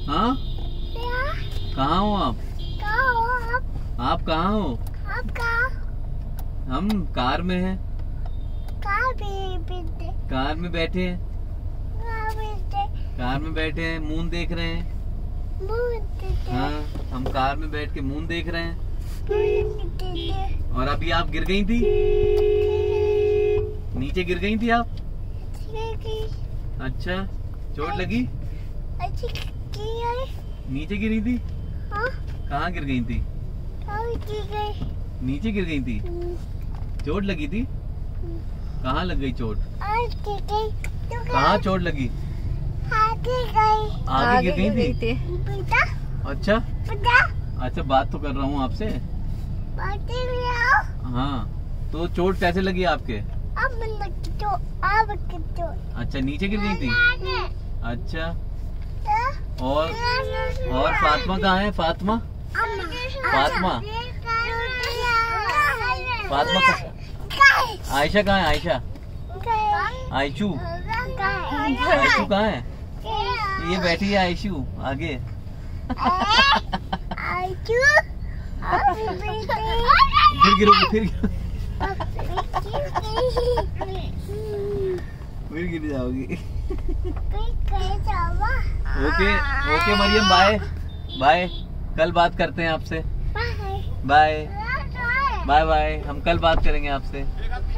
हाँ, कहाँ हो आप? आप कहाँ हो? हम कार में हैं। कार में बैठे हैं। कार में बैठे हैं, मून देख रहे हैं। हाँ, हम कार में बैठ के मून देख रहे हैं। और अभी आप गिर गई थी, नीचे गिर गई थी आप। अच्छा, चोट लगी? नीचे गिरी थी? कहाँ गिर गई थी? नीचे गिर गई थी। चोट लगी थी? कहाँ लग गई चोट? कहाँ चोट लगी? आगे गिर गई थी। अच्छा अच्छा, बात तो कर रहा हूँ आपसे। हाँ, तो चोट कैसे लगी आपके? अच्छा, नीचे गिर गई थी। अच्छा, और फातिमा कहाँ है? फातिमा फातिमा फातिमा आयशा कहाँ है? आयशा आयशू आयशू कहाँ है? ये बैठी है आयशू आगे। फिर गिरोगी, फिर गिर जाओगी। Okay okay Mariyam, bye bye. कल बात करते हैं आपसे। बाय बाय बाय, हम कल बात करेंगे आपसे।